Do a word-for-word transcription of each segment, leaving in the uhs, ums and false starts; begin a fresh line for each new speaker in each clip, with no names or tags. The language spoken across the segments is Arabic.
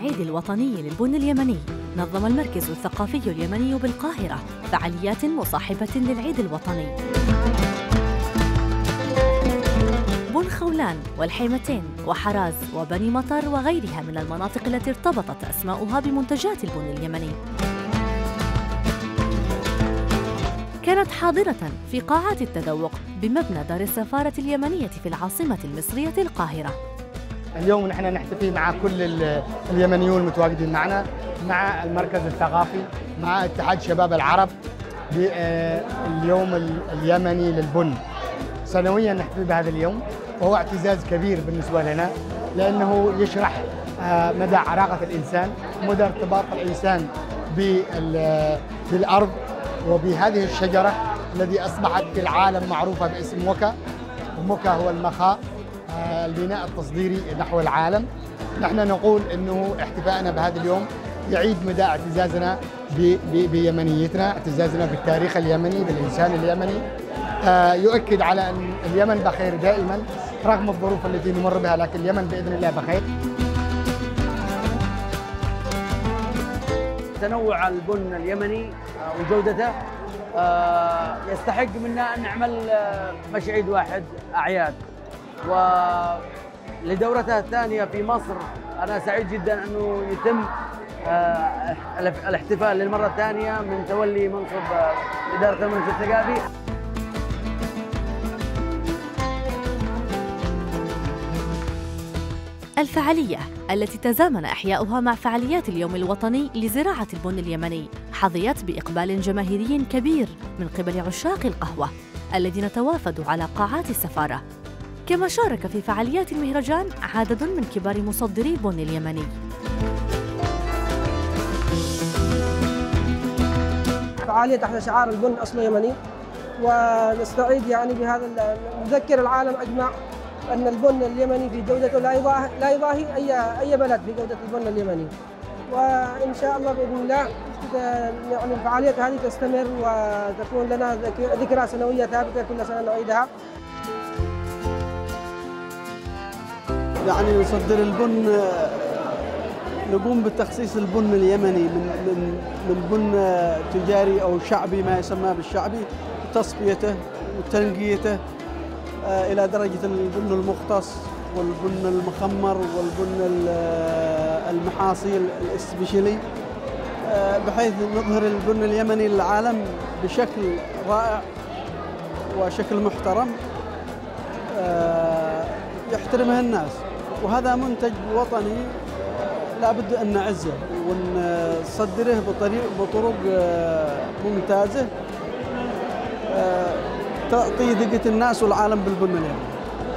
العيد الوطني للبن اليمني، نظم المركز الثقافي اليمني بالقاهرة فعاليات مصاحبة للعيد الوطني. بن خولان والحيمتين وحراز وبني مطر وغيرها من المناطق التي ارتبطت أسماؤها بمنتجات البن اليمني كانت حاضرة في قاعات التذوق بمبنى دار السفارة اليمنية في العاصمة المصرية القاهرة.
اليوم نحن نحتفي مع كل اليمنيون المتواجدين معنا، مع المركز الثقافي، مع اتحاد شباب العرب باليوم اليمني للبن. سنويا نحتفي بهذا اليوم، وهو اعتزاز كبير بالنسبة لنا لأنه يشرح مدى عراقة الإنسان، مدى ارتباط الإنسان بالأرض وبهذه الشجرة التي أصبحت في العالم معروفة باسم وكا، وموكا هو المخاء، البناء التصديري نحو العالم. نحن نقول أنه احتفائنا بهذا اليوم يعيد مدى اعتزازنا بيمنيتنا، اعتزازنا بالتاريخ اليمني، بالإنسان اليمني، يؤكد على أن اليمن بخير دائما رغم الظروف التي نمر بها، لكن اليمن بإذن الله بخير.
تنوع البن اليمني وجودته يستحق منا أن نعمل مش عيد واحد، أعياد. ولدورتها الثانية في مصر أنا سعيد جدا أنه يتم الاحتفال للمرة الثانية من تولي منصب إدارة المركز الثقافي.
الفعالية التي تزامن إحياؤها مع فعاليات اليوم الوطني لزراعة البن اليمني حظيت بإقبال جماهيري كبير من قبل عشاق القهوة الذين توافدوا على قاعات السفارة، كما شارك في فعاليات المهرجان عدد من كبار مصدري البن اليمني.
فعالية تحت شعار البن أصله يمني، ونستعيد يعني بهذا نذكر العالم أجمع أن البن اليمني في جودته لا يضاهي لا يضاهي أي أي بلد في جودة البن اليمني، وإن شاء الله بإذن الله يعني الفعاليات هذه تستمر وتكون لنا ذكرى سنوية ثابتة كل سنة نعيدها.
يعني نصدر البن، نقوم بتخصيص البن اليمني من من من بن تجاري أو شعبي ما يسمى بالشعبي، وتصفيته وتنقيته إلى درجة البن المختص والبن المخمر والبن المحاصيل الاسبيشلي، بحيث نظهر البن اليمني للعالم بشكل رائع وشكل محترم يحترمه الناس. وهذا منتج وطني لا بد أن نعزه ونصدره بطريق بطرق ممتازة تعطي ثقة الناس والعالم بالبن اليمني.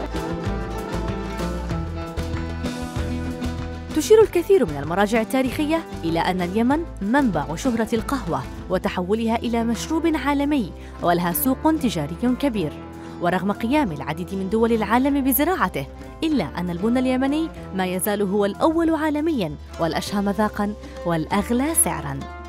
تشير الكثير من المراجع التاريخية إلى أن اليمن منبع شهرة القهوة وتحولها إلى مشروب عالمي ولها سوق تجاري كبير، ورغم قيام العديد من دول العالم بزراعته إلا أن البن اليمني ما يزال هو الأول عالمياً والأشهى مذاقاً والأغلى سعراً.